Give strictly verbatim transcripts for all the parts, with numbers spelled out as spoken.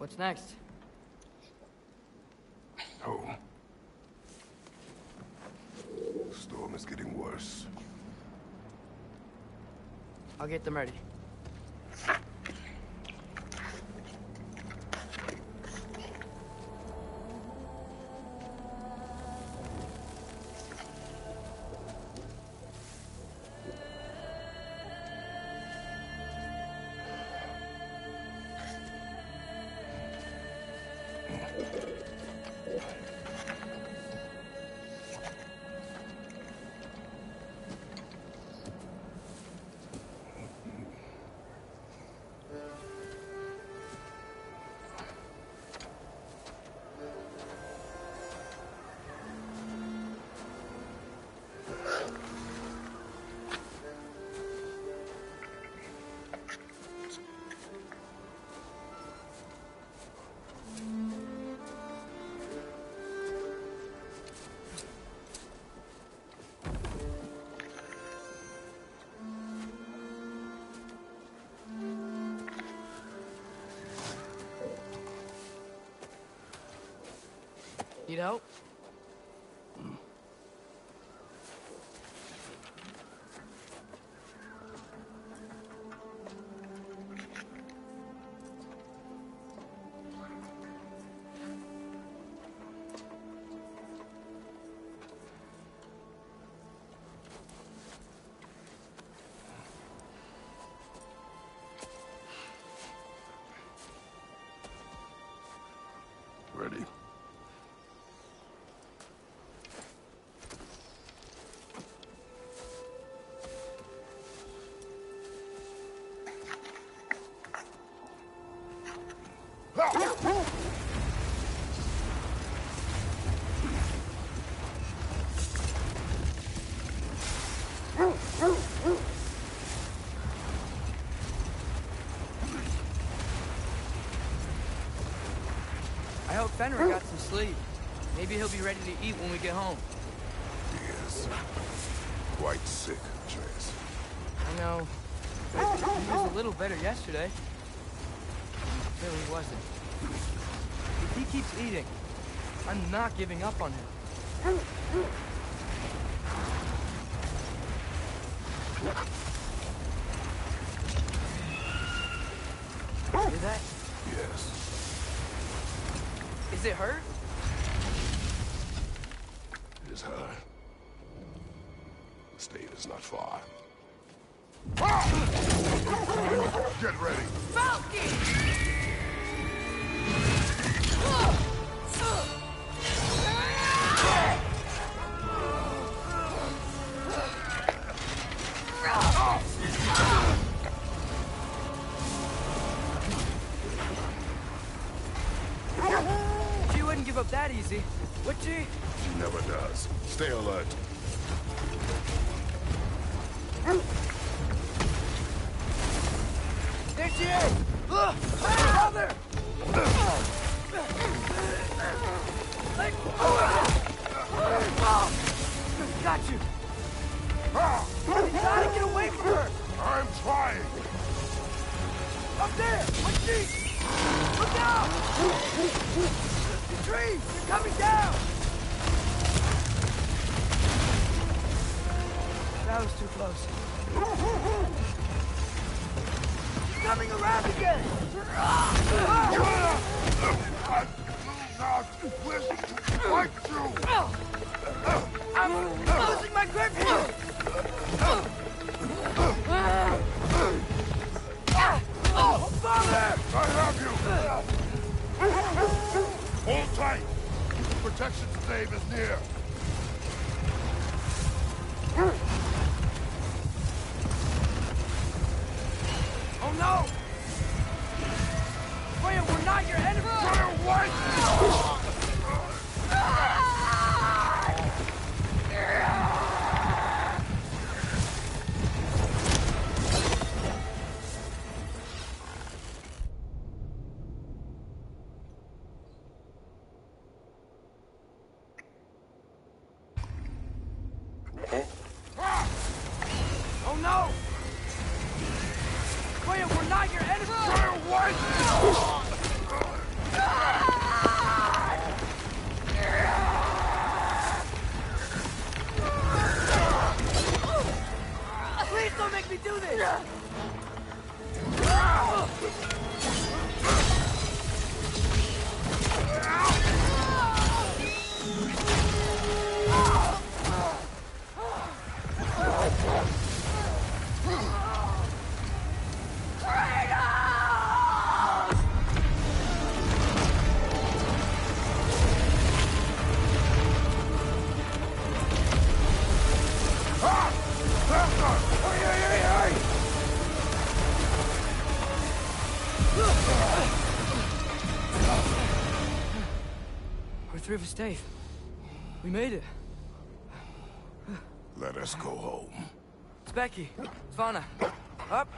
What's next? Oh. The storm is getting worse. I'll get them ready. Need help? Ready? I hope Fenrir got some sleep. Maybe he'll be ready to eat when we get home. He is quite sick, Trace. I know. But he was a little better yesterday. Until he wasn't. If he keeps eating, I'm not giving up on him. Hear that? Yes. Is it hurt? It is her. The state is not far. Get ready! Falky! She wouldn't give up that easy, would she? She never does. Stay alert. There she is! Look! Brother! Let go! Got you! You gotta get away from her! I'm trying! Up there! What's she? Look out! The trees! They're coming down! That was too close. She's coming around again! I'm losing my grip here! Oh, Father! I have you! Hold tight! Protection stave is near. Oh no! Freya, we're not your enemy! Freya, what? Oh no! Freya, we're not your enemy! Freya, what? Please don't make me do this! We're through for Stave. We made it. Let us go home. It's Becky. Svana. Up.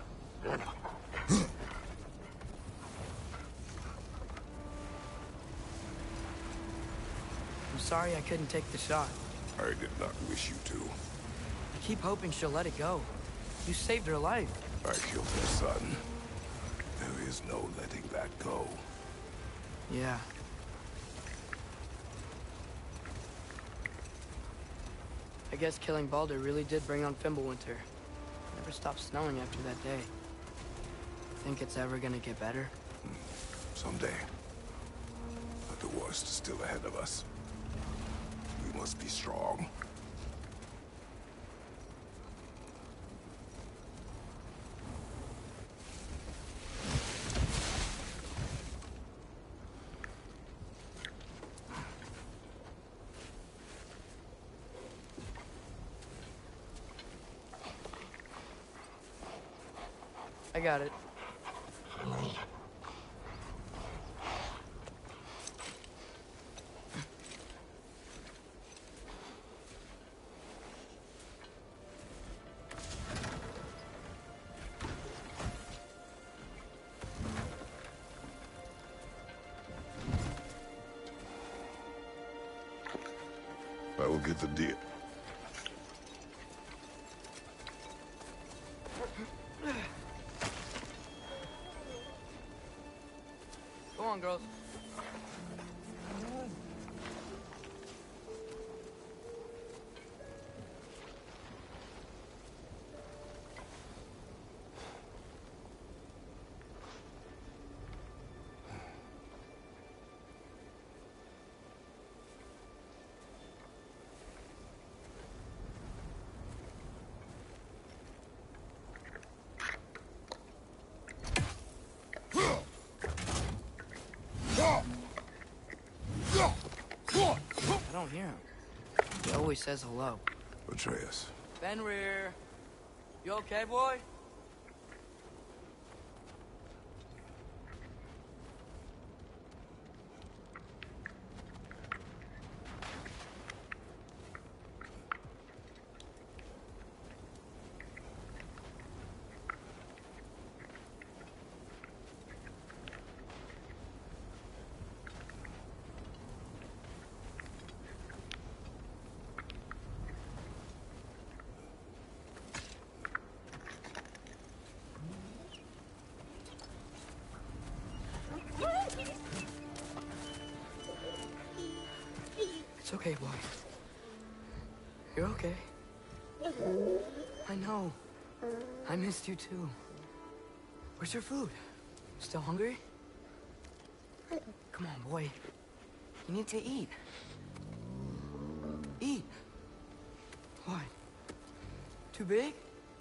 I'm sorry I couldn't take the shot. I did not wish you to. I keep hoping she'll let it go. You saved her life. I killed her son. There is no letting that go. Yeah. I guess killing Baldur really did bring on Fimbulwinter. Never stopped snowing after that day. Think it's ever gonna get better? Someday. But the worst is still ahead of us. We must be strong. I got it. I will get the deal. Go on, girls. I don't hear him. He always says hello. Atreus. Fenrir. You okay, boy? It's okay, boy. You're okay. I know. I missed you too. Where's your food? Still hungry? Come on, boy. You need to eat. Eat. What? Too big?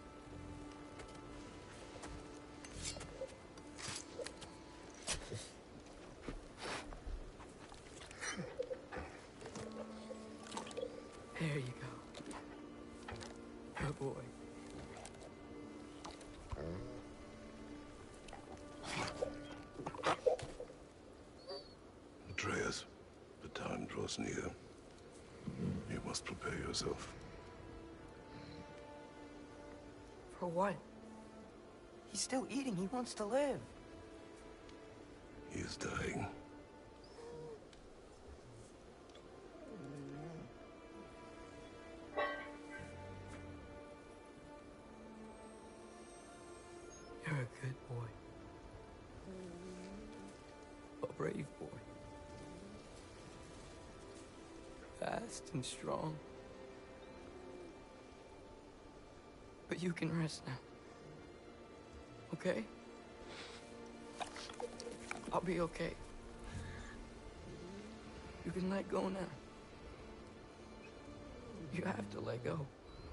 There you go. Good boy. Atreus, the time draws near. You must prepare yourself. For what? He's still eating. He wants to live. He is dying. You're a good boy. A brave boy. Fast and strong. But you can rest now. Okay? I'll be okay. You can let go now. You have to let go.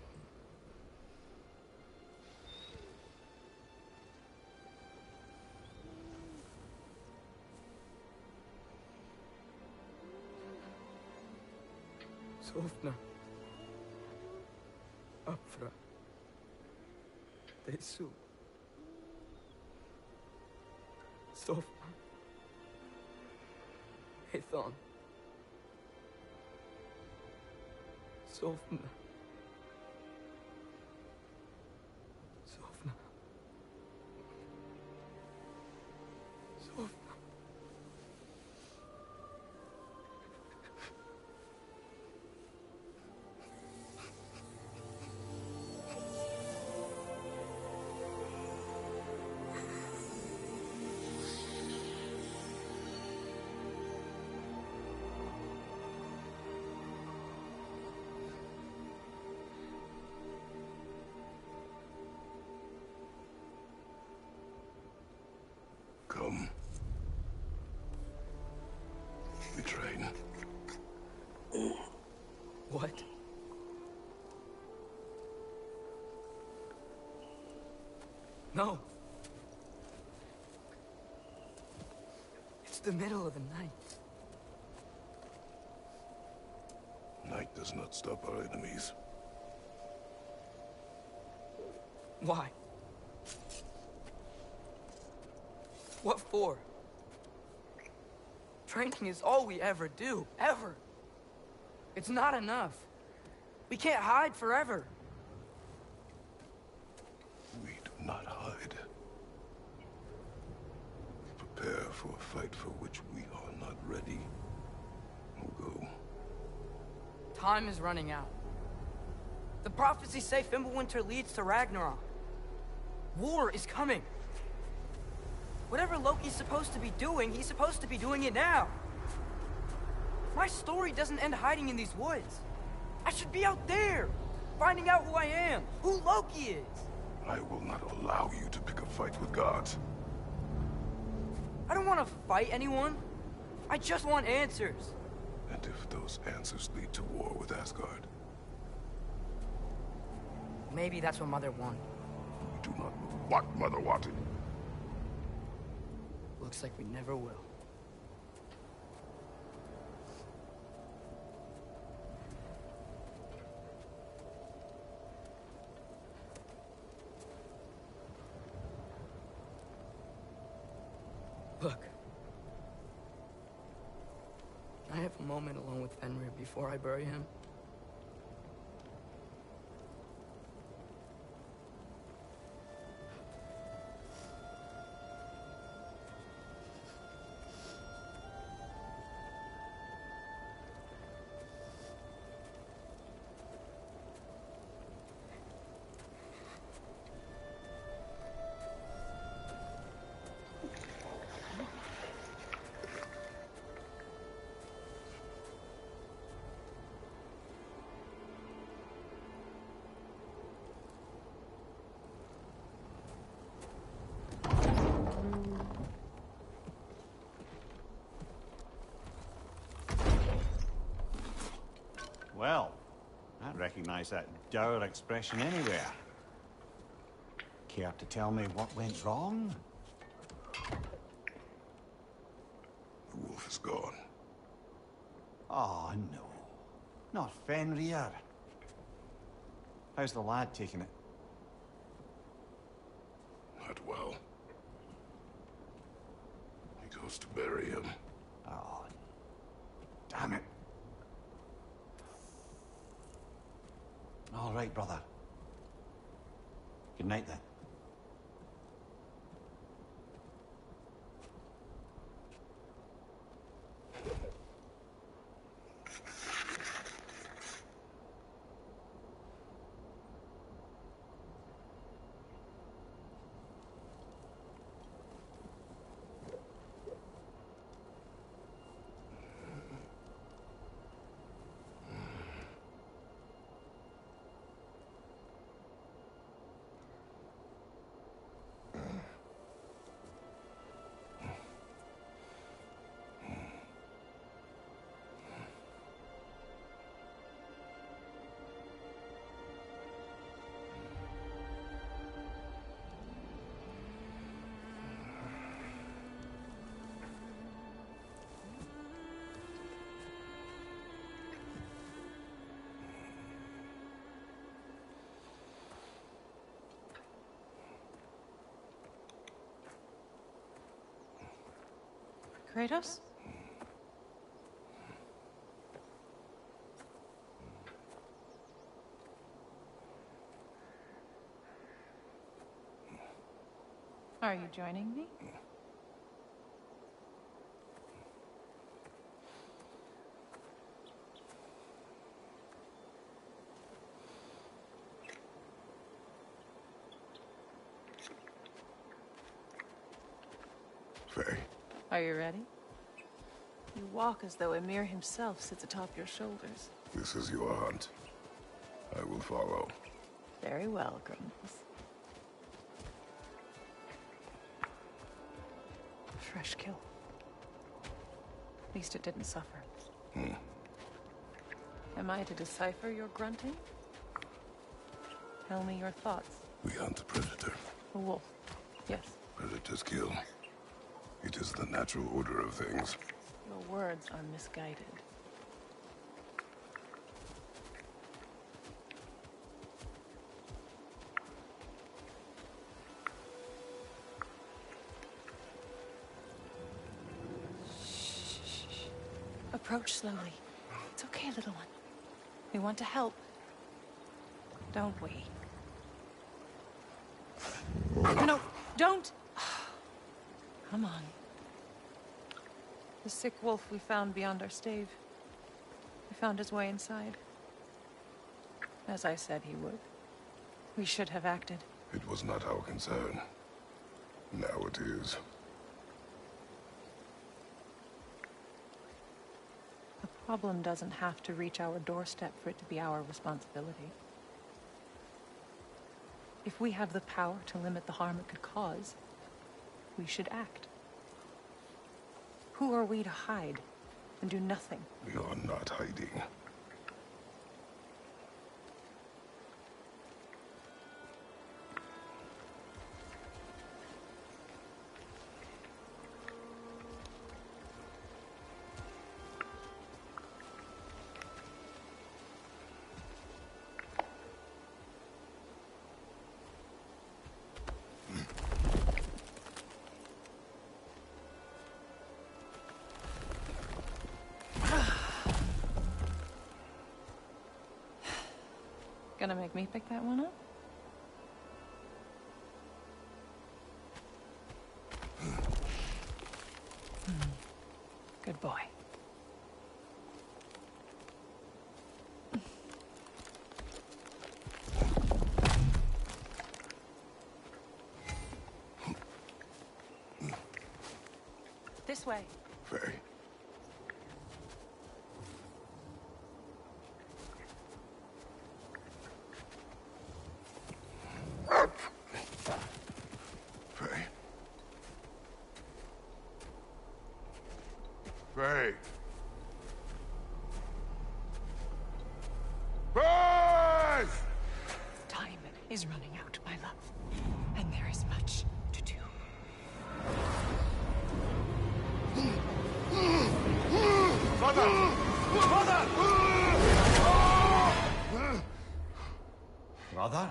Sofna. Afra. Tesu. Sofna. Ethon. Sofna. Sofna. Sofna. Come. Betrayed. What? No. It's the middle of the night. Night does not stop our enemies. Why? What for? Training is all we ever do, ever. It's not enough. We can't hide forever. We do not hide. Prepare for a fight for which we are not ready. We'll go. Time is running out. The prophecies say Fimbulwinter leads to Ragnarok. War is coming. Whatever Loki's supposed to be doing, he's supposed to be doing it now. My story doesn't end hiding in these woods. I should be out there, finding out who I am, who Loki is. I will not allow you to pick a fight with gods. I don't want to fight anyone. I just want answers. And if those answers lead to war with Asgard? Maybe that's what Mother wanted. We do not know what Mother wanted. Looks like we never will. Look. I have a moment alone with Fenrir before I bury him. Well, I recognize that dour expression anywhere. Care to tell me what went wrong? The wolf is gone. Oh, no. Not Fenrir. How's the lad taking it? Not well. He goes to bury him. Oh, damn it. All right, brother. Good night, then. Kratos? Are you joining me? Faye. Are you ready? You walk as though Emir himself sits atop your shoulders. This is your hunt. I will follow. Very well, Grumbles. Fresh kill. At least it didn't suffer. Hmm. Am I to decipher your grunting? Tell me your thoughts. We hunt the predator. A wolf. Yes. Predators kill. It is the natural order of things. Your words are misguided. Shh. Approach slowly. It's okay, little one. We want to help. Don't we? No, don't! Come on. The sick wolf we found beyond our stave. He found his way inside. As I said he would. We should have acted. It was not our concern. Now it is. The problem doesn't have to reach our doorstep for it to be our responsibility. If we have the power to limit the harm it could cause, we should act. Who are we to hide and do nothing? We are not hiding. Gonna make me pick that one up? Hmm. Good boy. This way. Faye. Faye. Faye! Time is running out, my love. And there is much to do. Mother! Mother! Brother?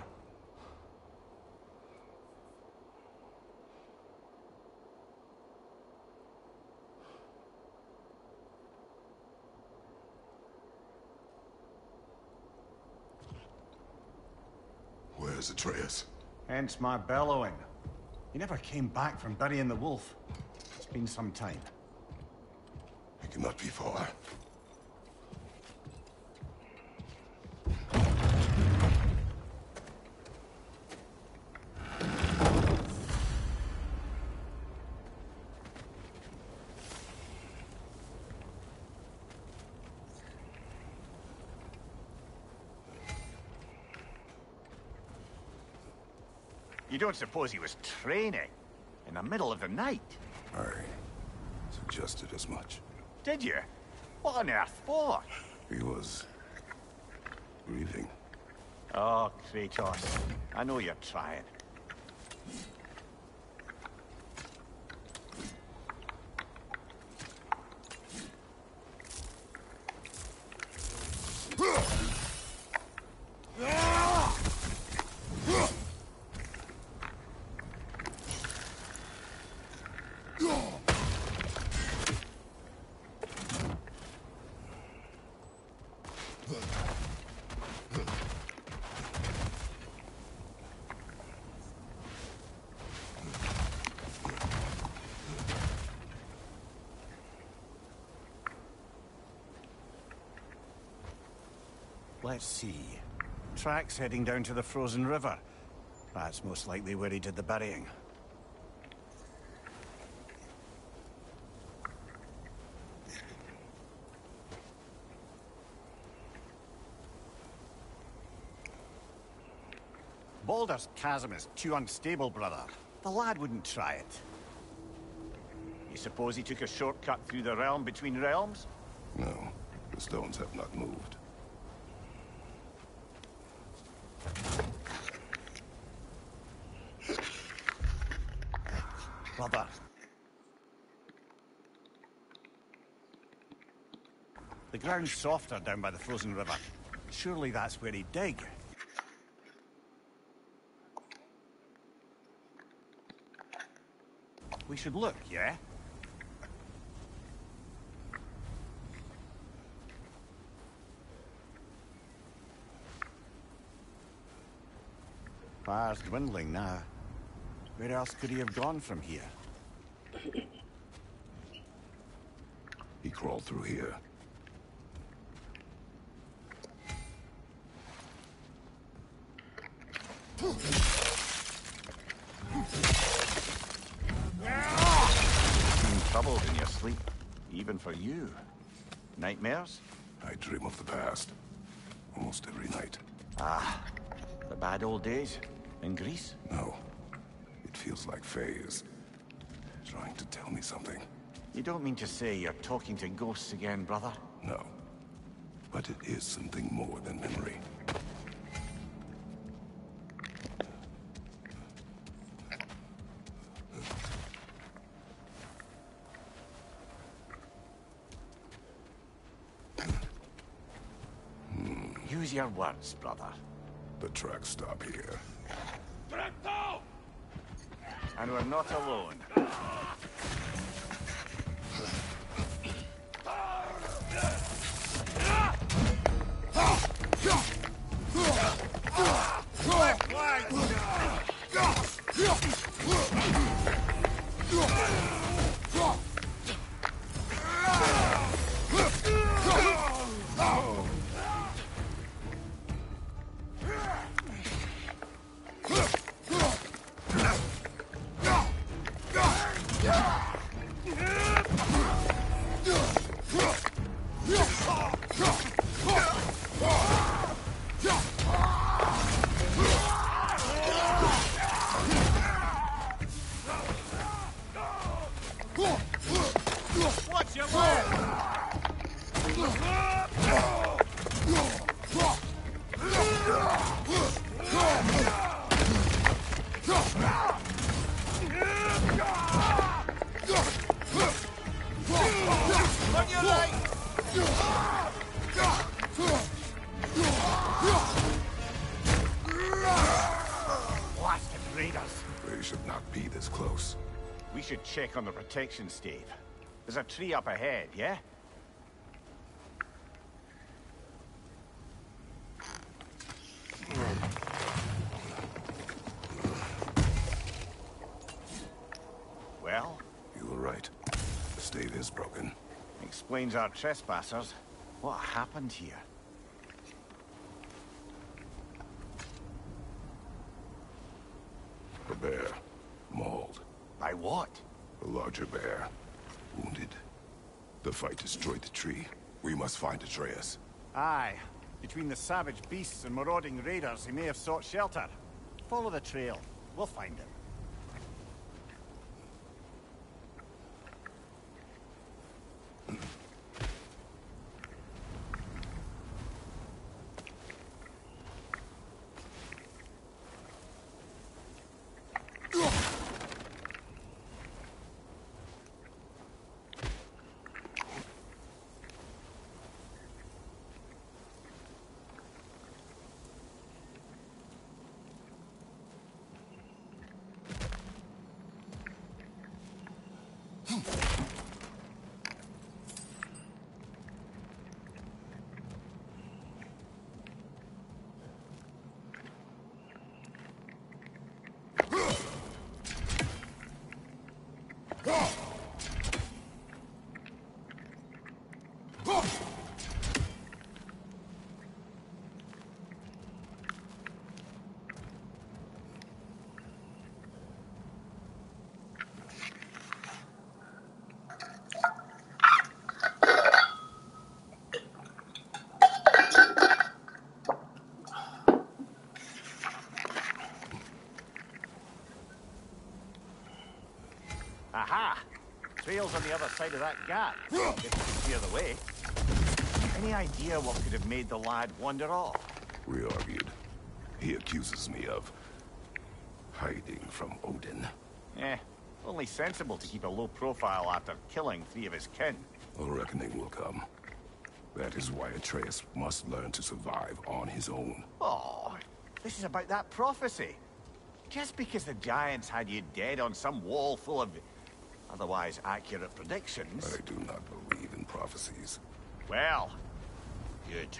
Where's Atreus? Hence my bellowing. He never came back from burying the wolf. It's been some time. He cannot be far. You don't suppose he was training in the middle of the night? I suggested as much. Did you? What on earth for? He was breathing. Oh, Kratos. I know you're trying. let's see. Tracks heading down to the frozen river. That's most likely where he did the burying. Baldur's Chasm is too unstable, brother. The lad wouldn't try it. You suppose he took a shortcut through the realm between realms? No, the stones have not moved. Brother. The ground's softer down by the frozen river. Surely that's where he'd dig. We should look, yeah? Fire's dwindling now. Where else could he have gone from here? He crawled through here. Seem troubled in your sleep, even for you. Nightmares? I dream of the past. Almost every night. Ah, the bad old days in Greece? No. It feels like Faye is trying to tell me something. You don't mean to say you're talking to ghosts again, brother? No. But it is something more than memory. Use your words, brother. The tracks stop here. And we're not alone. Watch your work! On your right! Blasted raiders! They should not be this close. We should check on the protection stave. There's a tree up ahead, yeah? Well? You were right. The stave is broken. Explains our trespassers. What happened here? A bear. Mauled. By what? A larger bear. Wounded. The fight destroyed the tree. We must find Atreus. Aye. Between the savage beasts and marauding raiders, he may have sought shelter. Follow the trail. We'll find him. Aha! Trail's on the other side of that gap. If you can clear the way. Any idea what could have made the lad wander off? We argued. He accuses me of hiding from Odin. Eh, only sensible to keep a low profile after killing three of his kin. A reckoning will come. That is why Atreus must learn to survive on his own. Oh, this is about that prophecy. Just because the giants had you dead on some wall full of otherwise accurate predictions... I do not believe in prophecies. Well, good.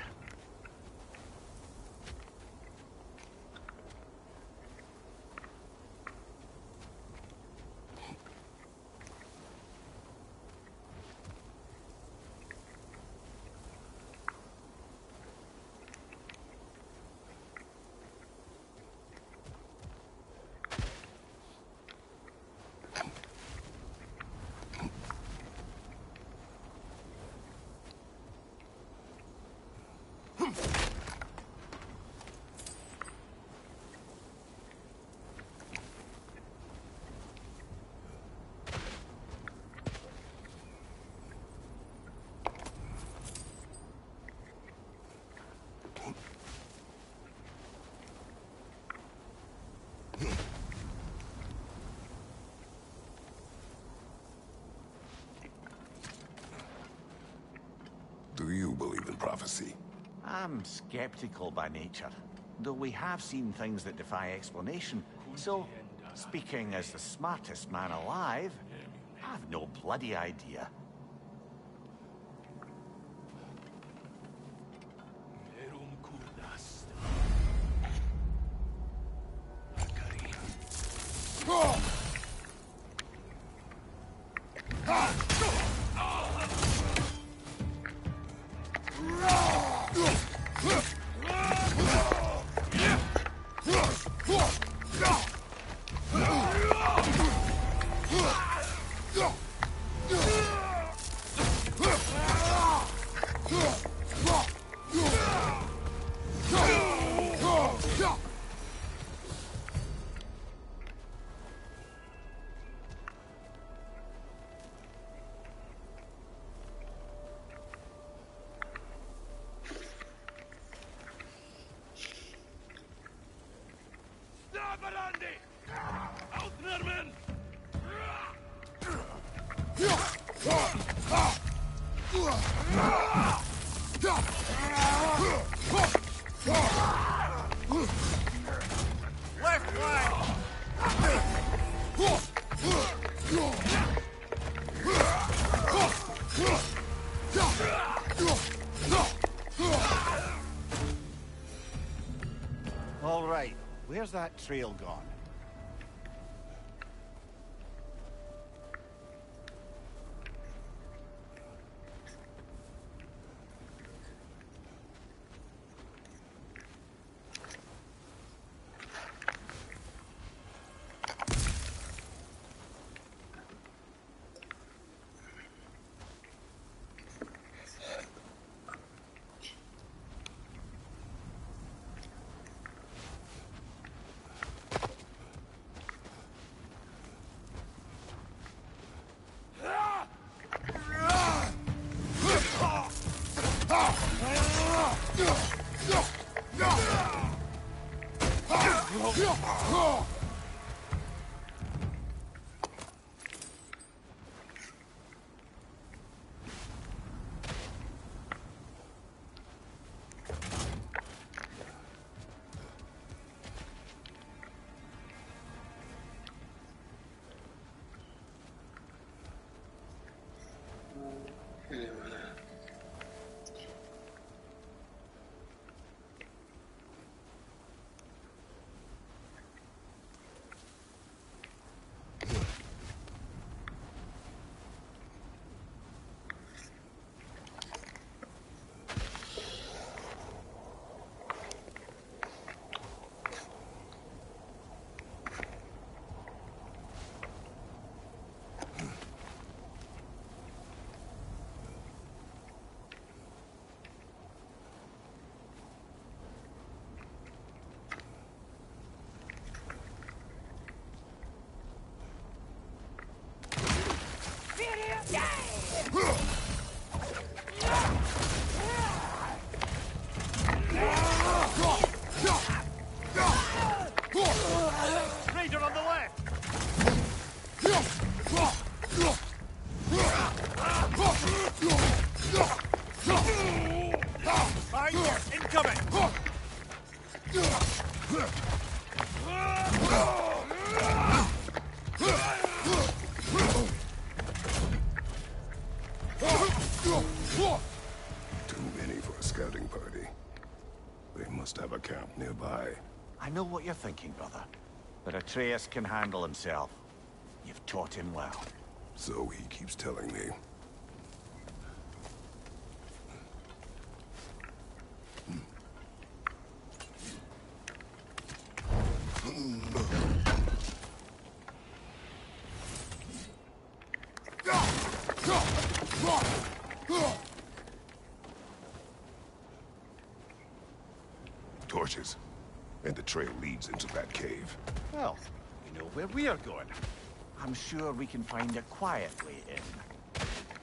Do you believe in prophecy? I'm skeptical by nature, though we have seen things that defy explanation. So, speaking as the smartest man alive, I've no bloody idea. All right, where's that trail gone? Raider on the left! Right, incoming! Too many for a scouting party. They must have a camp nearby. I know what you're thinking, brother. But Atreus can handle himself. You've taught him well. So he keeps telling me. Torches. And the trail leads into that cave. Well, we know where we are going. I'm sure we can find a quiet way in.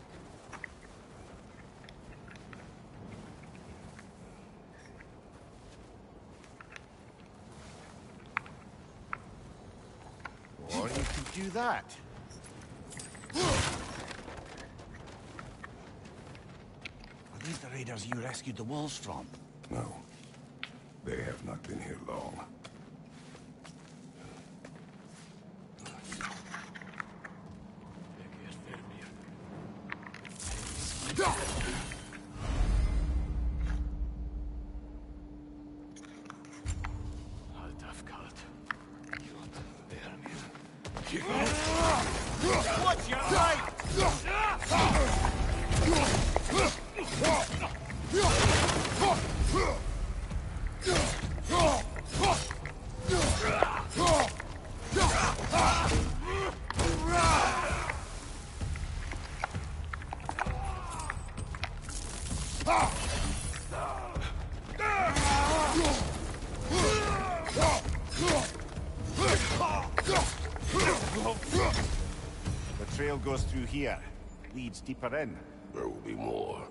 Or you could do that. Are these the raiders you rescued the wolves from? No. They have not been here long. Watch your right! The trail goes through here, leads deeper in. There will be more.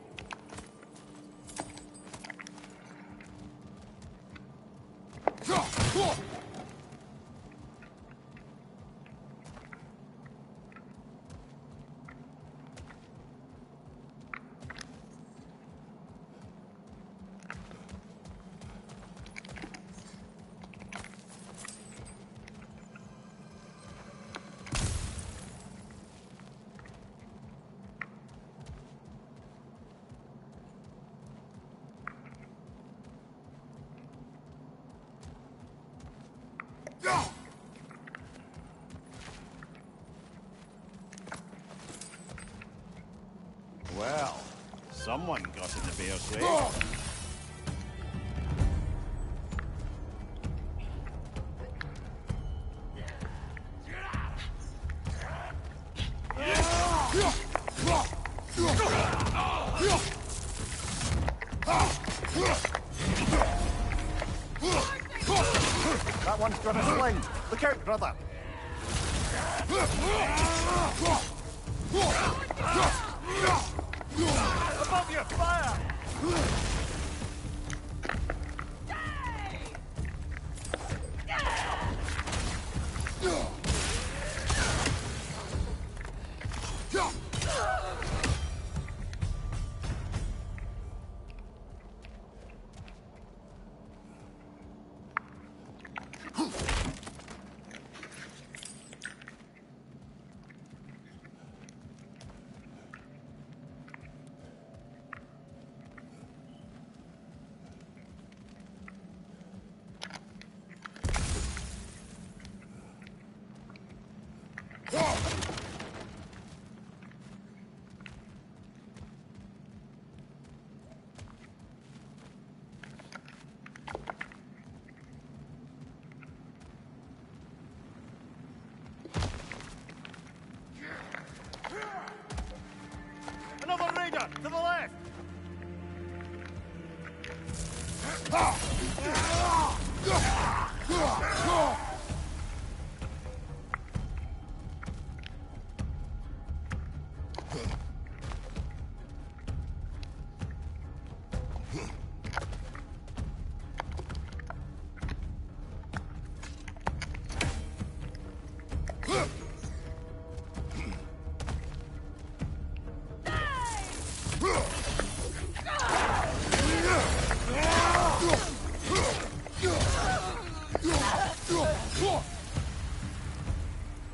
Well, someone got in the bear's way. That one's got a sling. Look out, brother. Above your fire! Another raider to the left. Huh.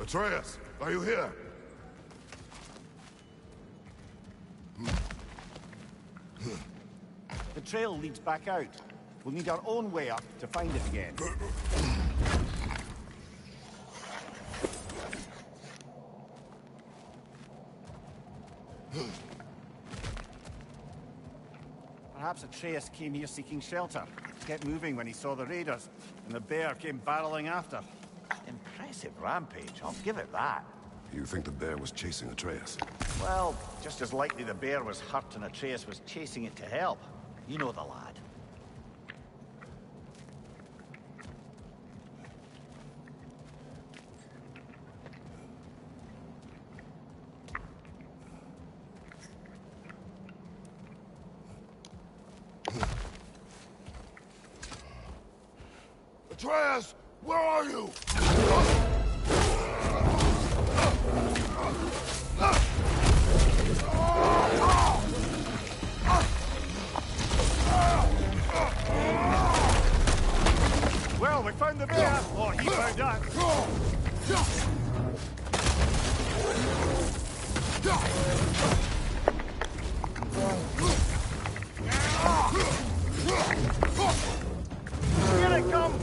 Atreus, are you here? The trail leads back out. We'll need our own way up to find it again. Perhaps Atreus came here seeking shelter. Kept moving when he saw the raiders, and the bear came barreling after. Impressive rampage, I'll give it that. You think the bear was chasing Atreus? Well, just as likely the bear was hurt and Atreus was chasing it to help. You know the lad. Atreus, where are you? Well, we found the bear! Or he found us! Here it comes!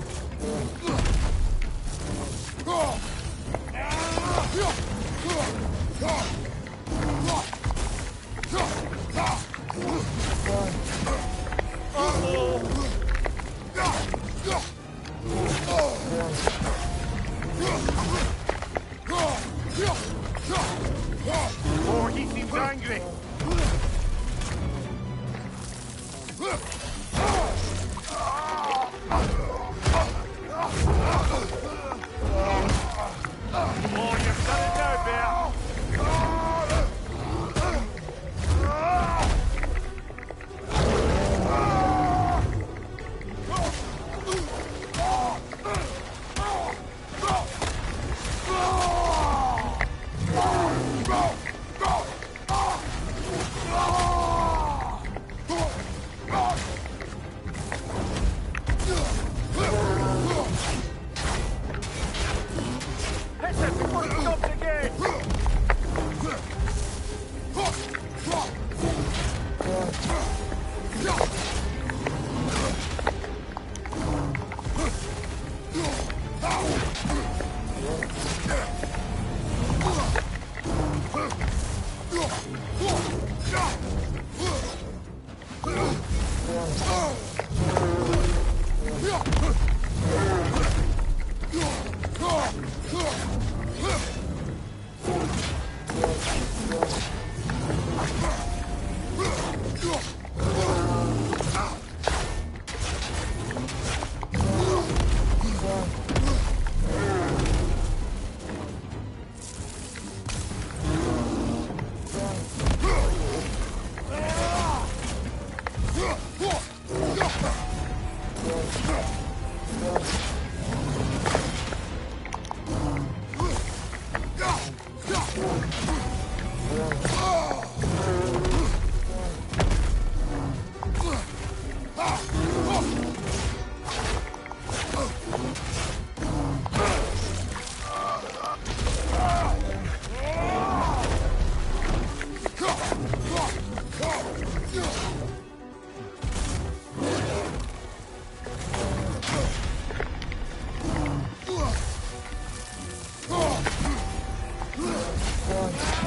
Oh, he seems angry. Oh, you've done it now, bear. Hit it before it stops again. Oh!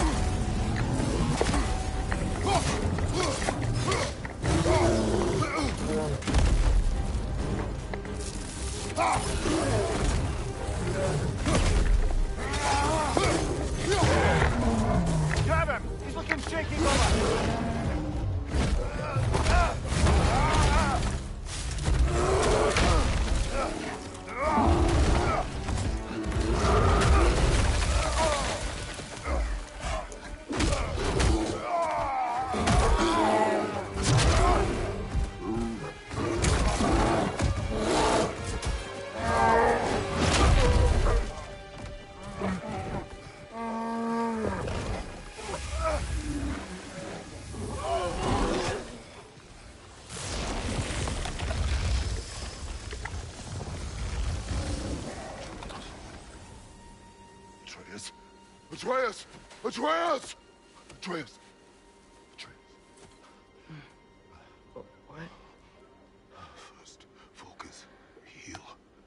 Atreus! Atreus! Atreus! Atreus! Atreus. What? First, focus. Heal.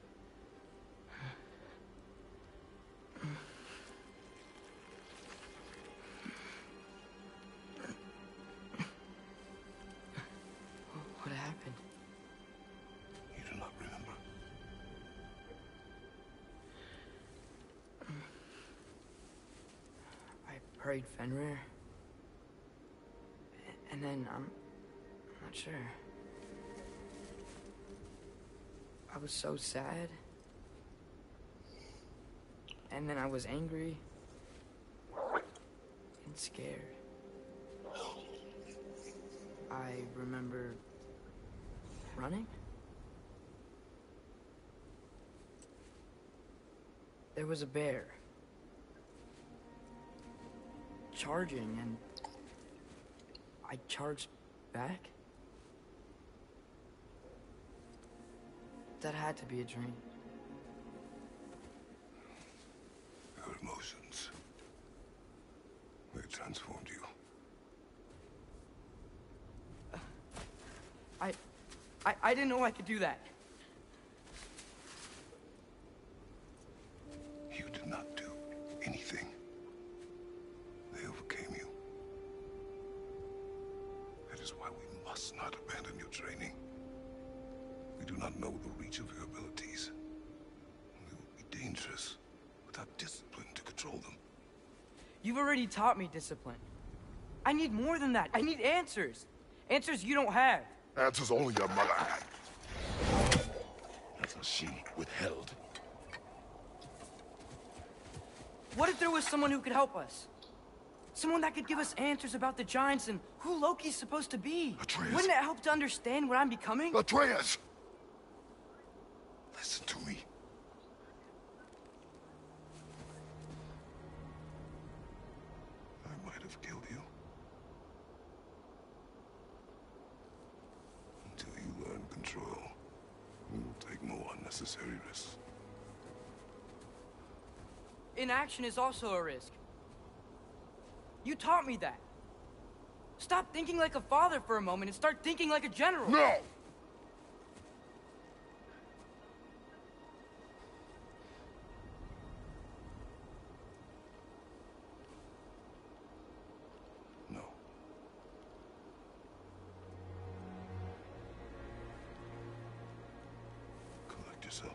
What happened? You do not remember. I prayed Fenrir. And then, I'm... I'm not sure. I was so sad. And then I was angry. And scared. I remember... running? There was a bear. Charging, and... I charged back? That had to be a dream. Your emotions. They transformed you. I... I, I didn't know I could do that. You did not do anything. They overcame you. That is why we must not abandon your training. We do not know the reach of your abilities. They will be dangerous without discipline to control them. You've already taught me discipline. I need more than that. I need answers. Answers you don't have. Answers only your mother had. Answers she withheld. What if there was someone who could help us? Someone that could give us answers about the Giants and who Loki's supposed to be. Atreus. Wouldn't it help to understand what I'm becoming? Atreus! Listen to me. I might have killed you. Until you learn control, we will take no unnecessary risks. Inaction is also a risk. You taught me that. Stop thinking like a father for a moment and start thinking like a general. No! No. Collect yourself.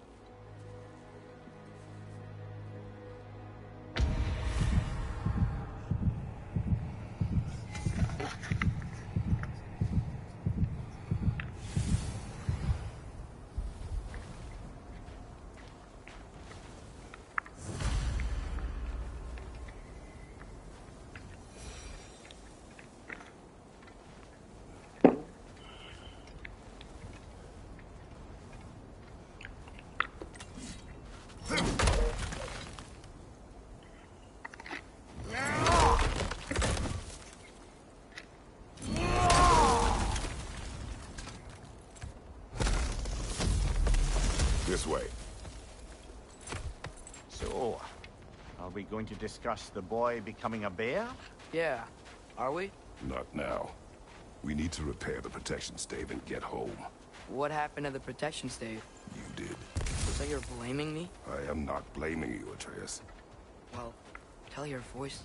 This way. So, are we going to discuss the boy becoming a bear? Yeah, are we? Not now. We need to repair the protection stave and get home. What happened to the protection stave? You did. So you're blaming me? I am not blaming you, Atreus. Well, tell your voice.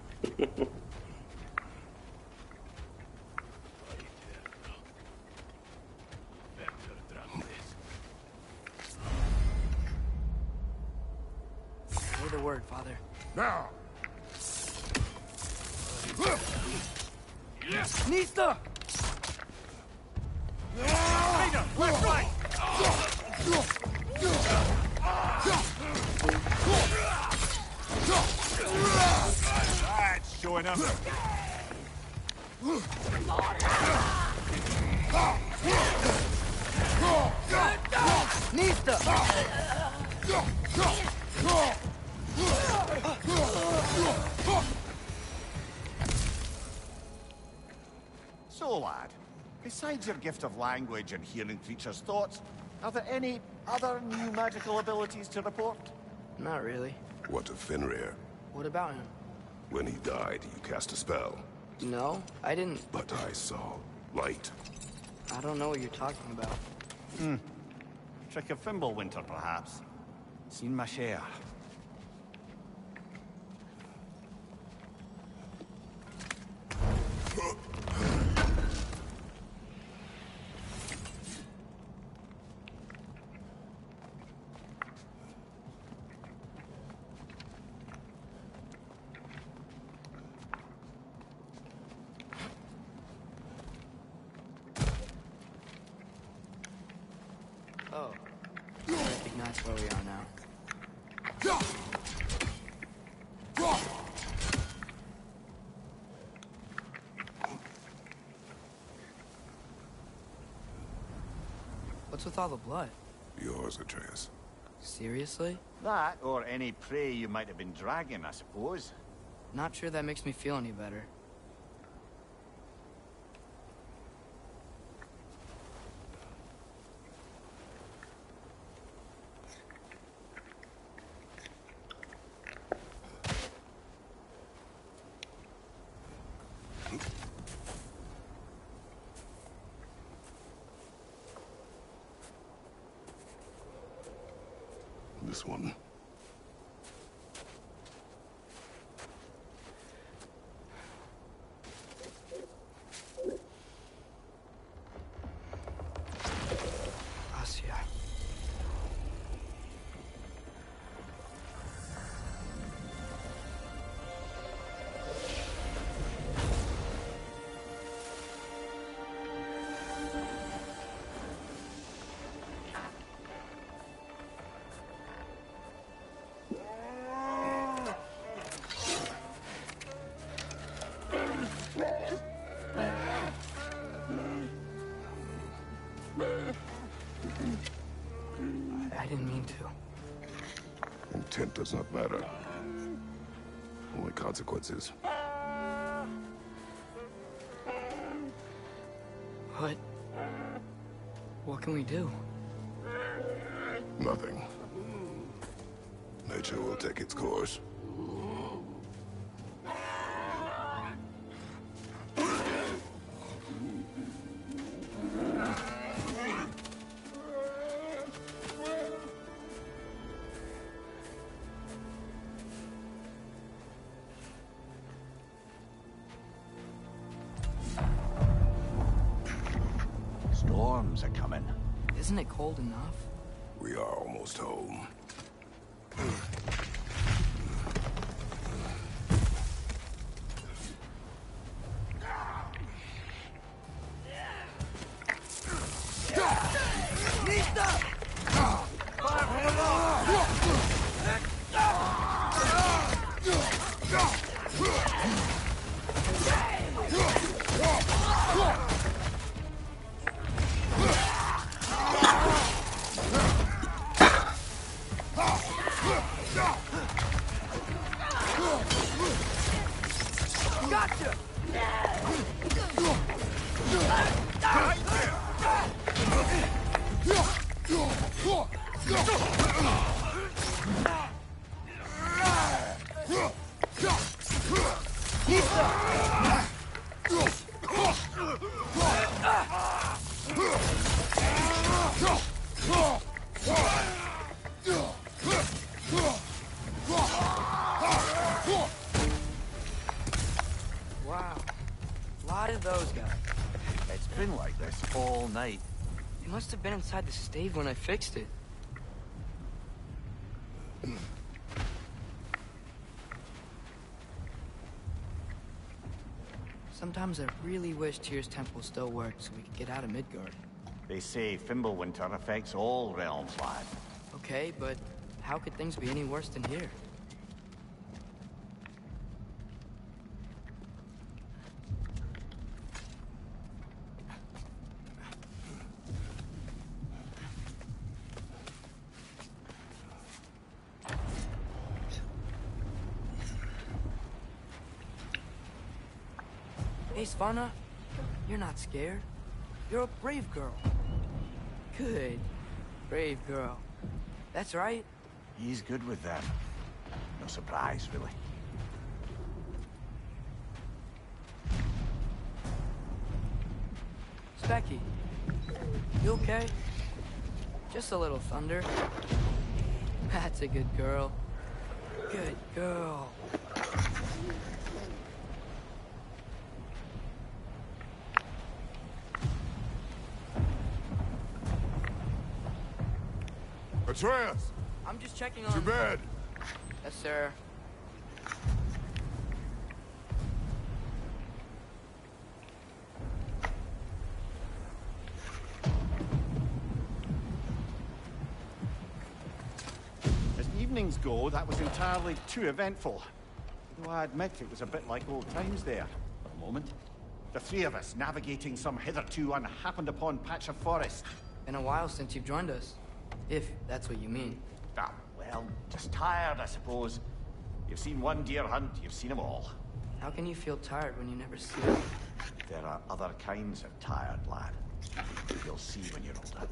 Say the word, Father. Now! Nista! Raider, left, right! That's showing up. Nista! So, lad, besides your gift of language and hearing creatures' thoughts, are there any other new magical abilities to report? Not really. What of Fenrir? What about him? When he died, you cast a spell. No, I didn't. But I saw light. I don't know what you're talking about. Hmm. Trick of Fimbulwinter, perhaps. Seen my share. Oh, I recognize where we are now. What's with all the blood? Yours, Atreus. Seriously? That, or any prey you might have been dragging, I suppose. Not sure that makes me feel any better. This one. Asya. I didn't mean to. Intent does not matter. Only consequences. What? What can we do? Nothing. Nature will take its course. Storms are coming. Isn't it cold enough? We are almost home. Gotcha! Wow. A lot of those guys. It's been like this all night. They must have been inside the stave when I fixed it. Sometimes I really wish Tyr's temple still worked so we could get out of Midgard. They say Fimbulwinter affects all realms, lad. Okay, but how could things be any worse than here? Hey, Svanna, you're not scared. You're a brave girl. Good. Brave girl. That's right. He's good with them. No surprise, really. Specky, you okay? Just a little thunder. That's a good girl. Good girl. Atreus! I'm just checking To on... bed! Yes, sir. As evenings go, that was entirely too eventful. Though I admit it was a bit like old times there, for a moment. The three of us navigating some hitherto unhappened upon patch of forest. Been a while since you've joined us. If that's what you mean. Ah, well, just tired, I suppose. You've seen one deer hunt, you've seen them all. How can you feel tired when you never see it? There are other kinds of tired, lad. You'll see when you're older.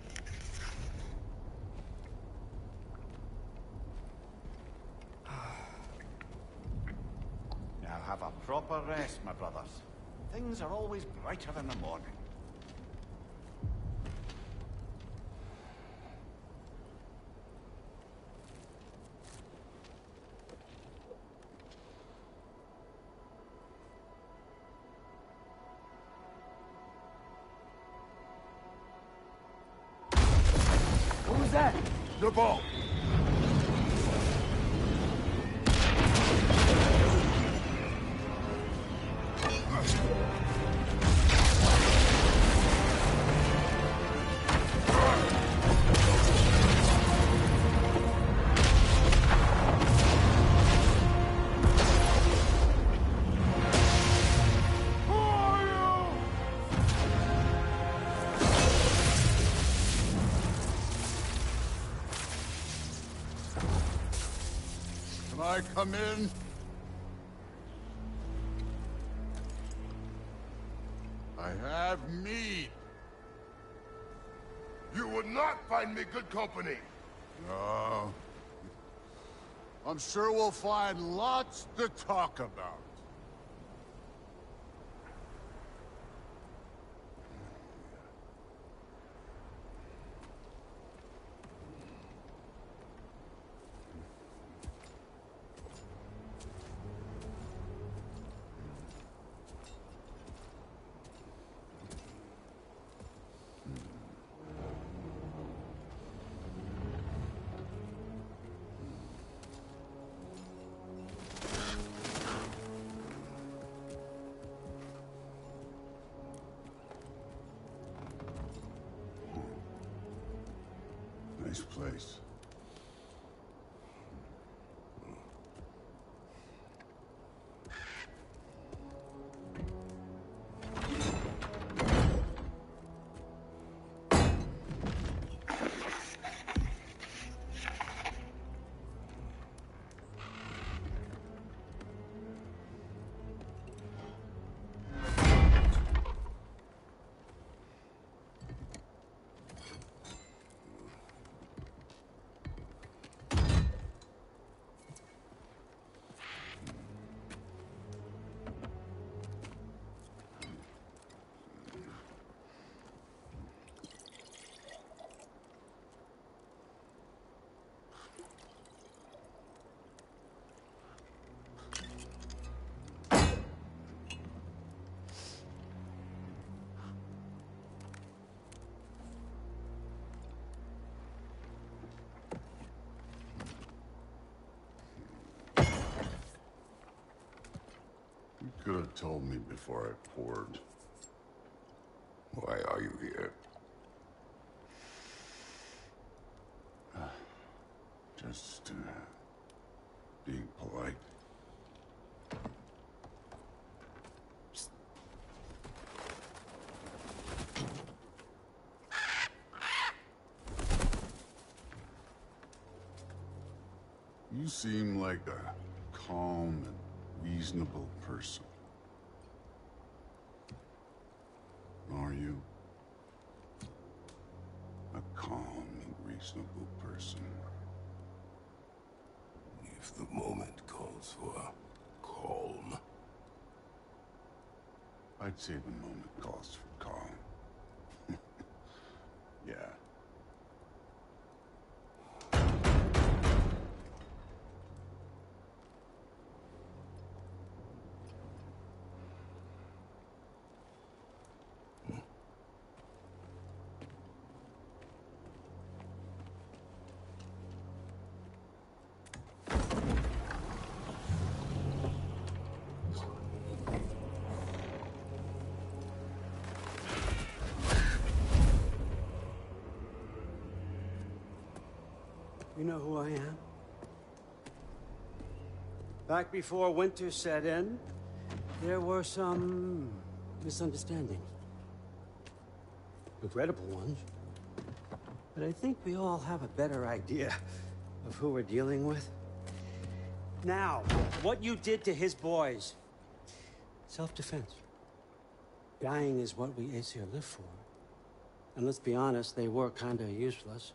Now have a proper rest, my brothers. Things are always brighter in the morning. What was that? The ball! Can I come in? I have mead. You would not find me good company. No. I'm sure we'll find lots to talk about. Nice place. You could have told me before I poured. Why are you here? Just, uh, being polite. You seem like a calm and reasonable person. Are you? A calm and reasonable person. You If the moment calls for calm. I'd say the moment calls for calm. Yeah. You know who I am? Back before winter set in, there were some misunderstandings. Regrettable ones. But I think we all have a better idea of who we're dealing with. Now, what you did to his boys. Self-defense. Dying is what we Aesir live for. And let's be honest, they were kinda useless.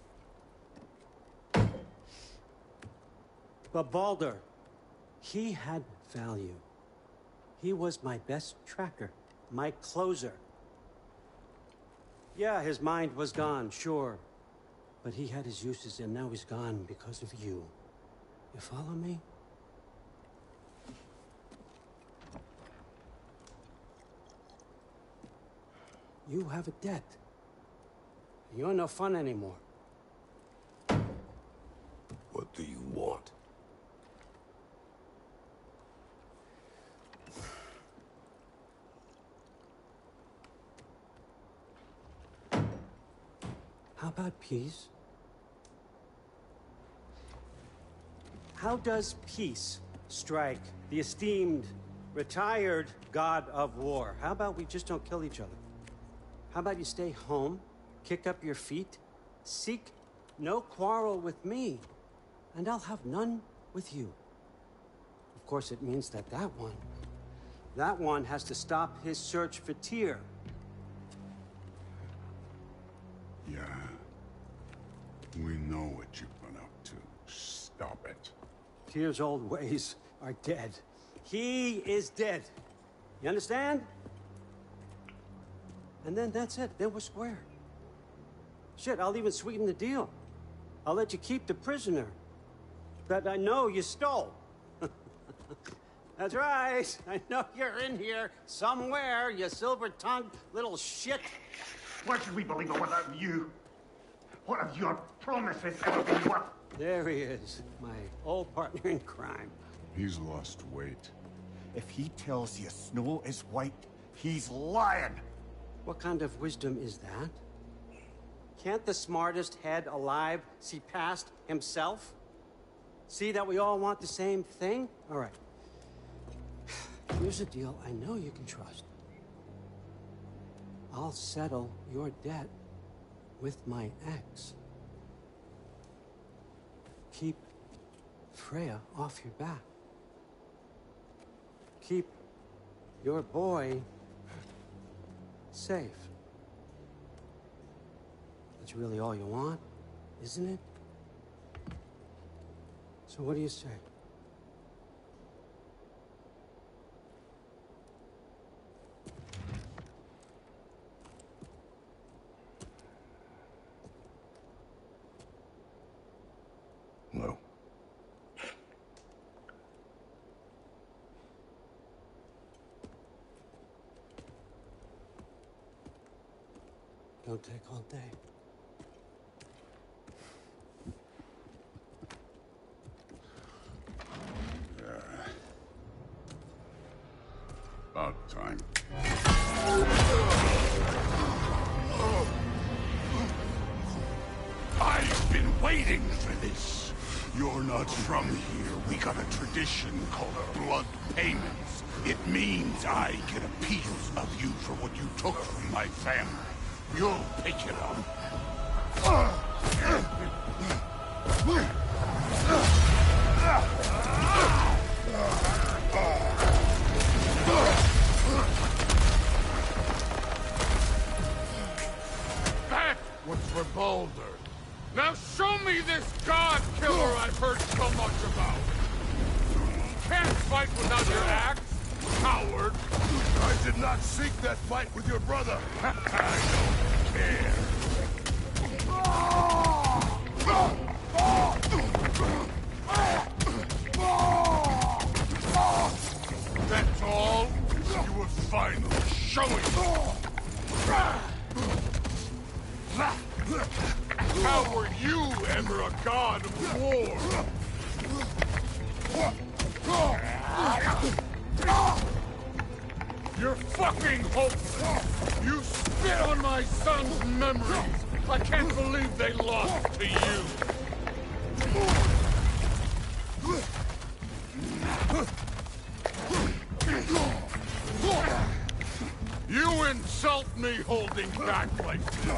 But Baldur, he had value. He was my best tracker, my closer. Yeah, his mind was gone, sure. But he had his uses, and now he's gone because of you. You follow me? You have a debt. You're no fun anymore. What do you want? How about peace? How does peace strike the esteemed, retired god of war? How about we just don't kill each other? How about you stay home, kick up your feet, seek no quarrel with me, and I'll have none with you. Of course, it means that that one, that one has to stop his search for Tyr. Yeah. We know what you've been up to. Stop it. Tyr's old ways are dead. He is dead. You understand? And then that's it. Then we're square. Shit, I'll even sweeten the deal. I'll let you keep the prisoner that I know you stole. That's right. I know you're in here somewhere, you silver-tongued little shit. Why should we believe it without you? What have your promises ever been worth? There he is, my old partner in crime. He's lost weight. If he tells you snow is white, he's lying. What kind of wisdom is that? Can't the smartest head alive see past himself? See that we all want the same thing? All right. Here's a deal I know you can trust. I'll settle your debt with my ex. Keep Freya off your back. Keep your boy safe. That's really all you want, isn't it? So what do you say? No. Don't take all day. About time. I've been waiting for this. You're not from here. We got a tradition called blood payments. It means I get a piece of you for what you took from my family. You'll pick it up. That was for Baldur. Now show me this god killer I've heard so much about. fight without your axe, coward? I did not seek that fight with your brother. I don't care. That's all? You were finally showing. How were you ever a god of war? You're fucking hopeless! You spit on my son's memories! I can't believe they lost to you! You insult me holding back like this!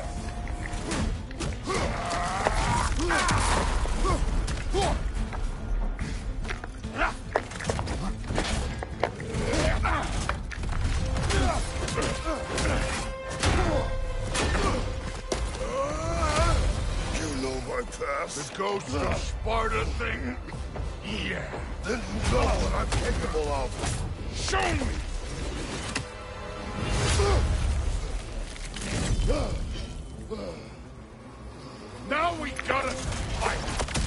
You know my past. The ghost of Sparta thing? Yeah. Then you know what I'm capable of. Show me! Now we gotta fight!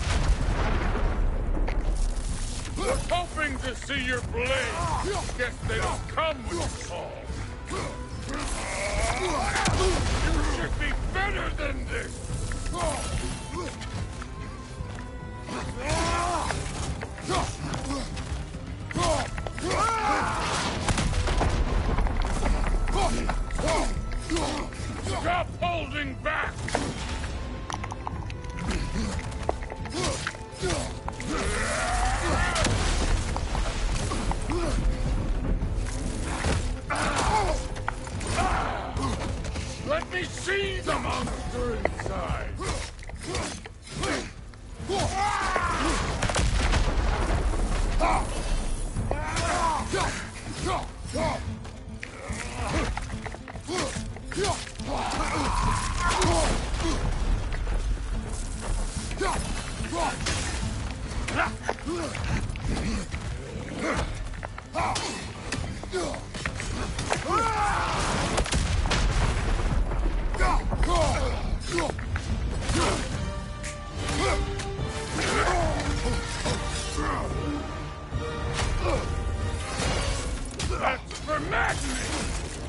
Was hoping to see your blade. Guess they don't come with you call. You should be better than this! Stop holding back! Let me see the monster inside! That's for madness!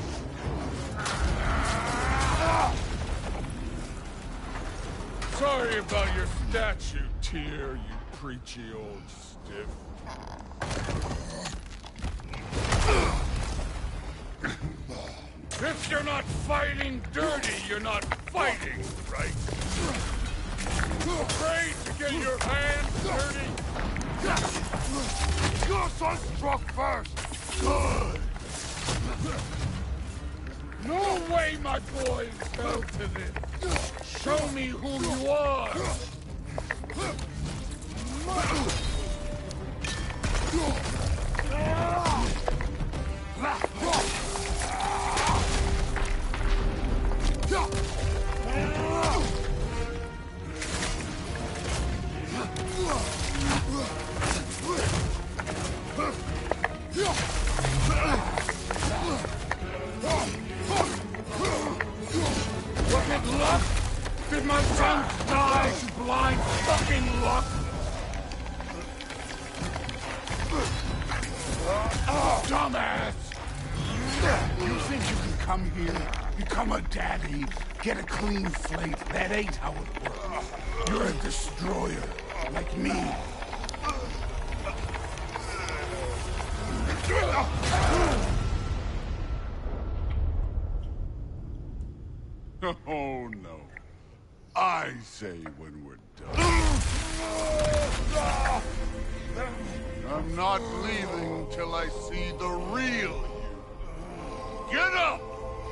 Sorry about your statue, Tyr, you preachy old stiff. If you're not fighting dirty, you're not fighting right. Afraid to get your hands dirty? Your son struck first! Good! No way my boys fell to this! Show me who you are! Was it luck? Did my son die to blind fucking luck? Dumbass! You think you can come here, become a daddy, get a clean slate? That ain't how it works. You're a destroyer, like me. Oh, no. I say when we're done. I'm not leaving till I see the real you. Get up!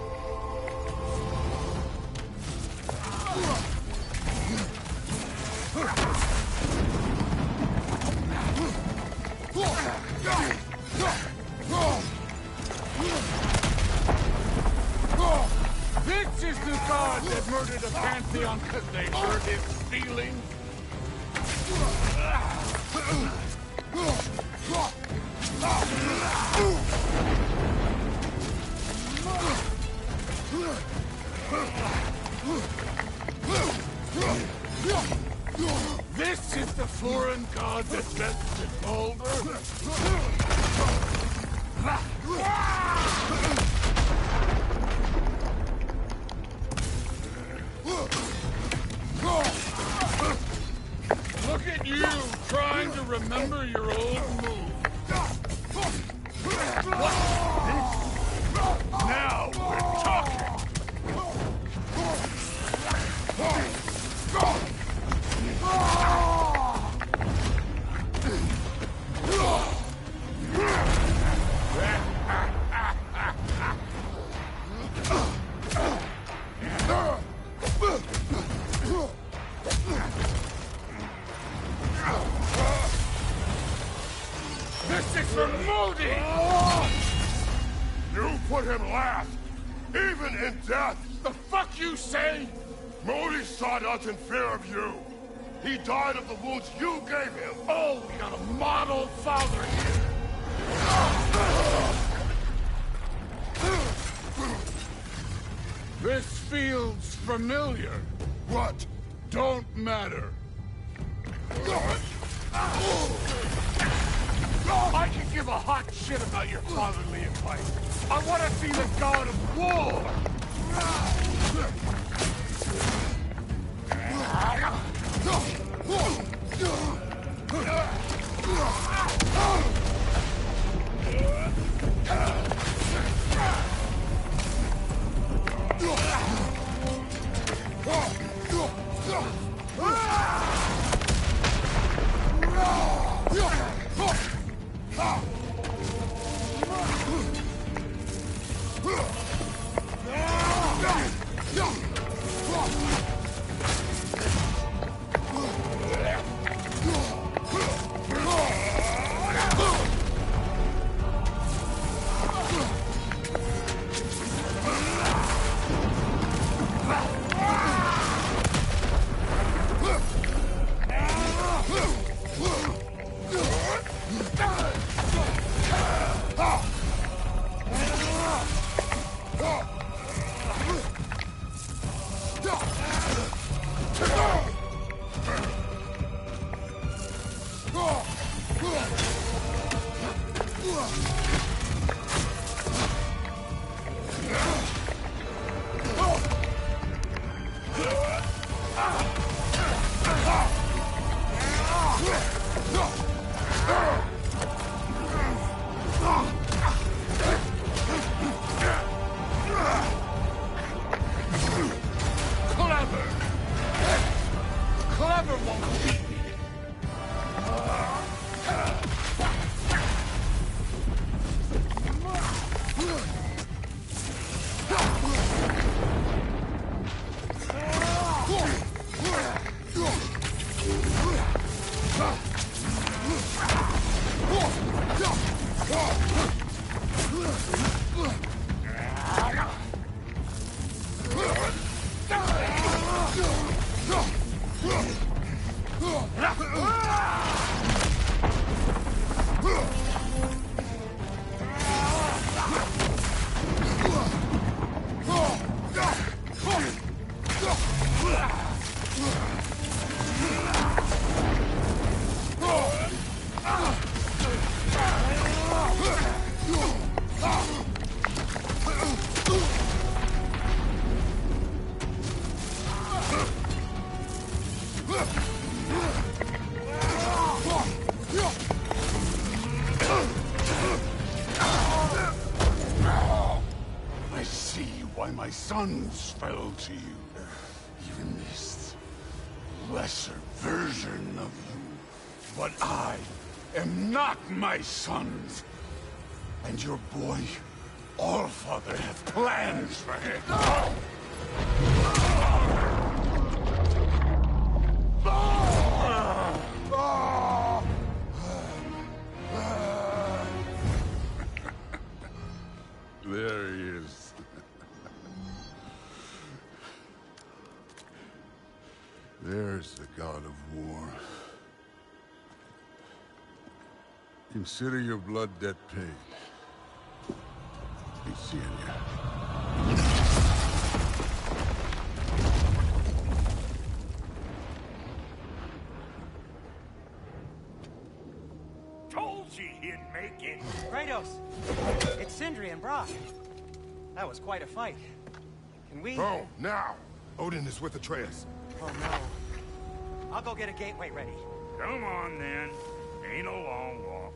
This is the god that murdered a pantheon because they hurt his feelings. invested, Baldur? Look at you, trying to remember your old move. What? This? Now we're talking! This is for Modi! You put him last, even in death! The fuck you say? Modi sought us in fear of you. He died of the wounds you gave him. Oh, we got a model father here. This feels familiar. What? Don't matter. I can give a hot shit about your fatherly advice. I want to see the god of war! My sons fell to you. Even this lesser version of you. But I am not my sons. And your boy, Allfather, has plans for him. There he is. There's the god of war. Consider your blood debt paid. Be seeing you. she didn't make it. Kratos! It's Sindri and Brock. That was quite a fight. Can we... Oh, now! Odin is with Atreus. Oh, no. I'll go get a gateway ready. Come on, then. Ain't a long walk.